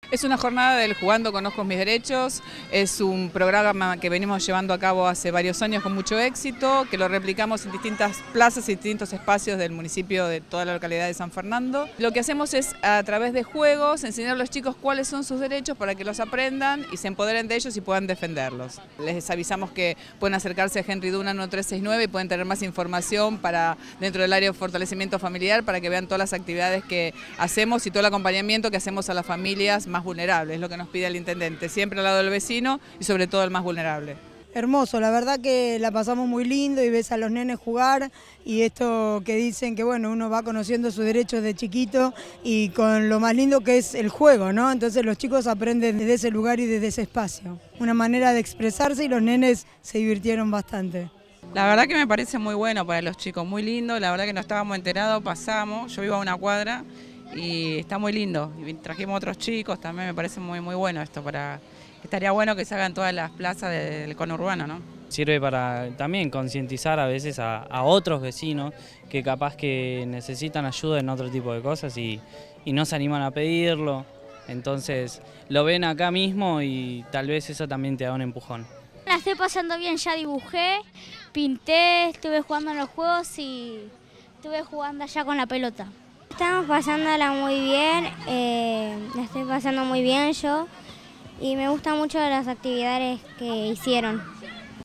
Es una jornada del Jugando Conozco Mis Derechos, es un programa que venimos llevando a cabo hace varios años con mucho éxito, que lo replicamos en distintas plazas y distintos espacios del municipio de toda la localidad de San Fernando. Lo que hacemos es, a través de juegos, enseñar a los chicos cuáles son sus derechos para que los aprendan y se empoderen de ellos y puedan defenderlos. Les avisamos que pueden acercarse a Henry Duna 1369 y pueden tener más información dentro del área de fortalecimiento familiar para que vean todas las actividades que hacemos y todo el acompañamiento que hacemos a las familias más vulnerables, es lo que nos pide el intendente, siempre al lado del vecino y sobre todo el más vulnerable. Hermoso, la verdad que la pasamos muy lindo y ves a los nenes jugar y esto que dicen que bueno, uno va conociendo sus derechos de chiquito y con lo más lindo que es el juego, ¿no? Entonces los chicos aprenden desde ese lugar y desde ese espacio. Una manera de expresarse y los nenes se divirtieron bastante. La verdad que me parece muy bueno para los chicos, muy lindo, la verdad que no estábamos enterados, pasamos, yo vivo a una cuadra y está muy lindo. Y trajimos otros chicos, también me parece muy bueno esto, estaría bueno que se hagan todas las plazas del conurbano, ¿no? Sirve para también concientizar a veces a otros vecinos que capaz que necesitan ayuda en otro tipo de cosas y no se animan a pedirlo, entonces lo ven acá mismo y tal vez eso también te da un empujón. La estoy pasando bien, ya dibujé, pinté, estuve jugando en los juegos y estuve jugando allá con la pelota. Estamos pasándola muy bien, la estoy pasando muy bien yo y me gustan mucho las actividades que hicieron.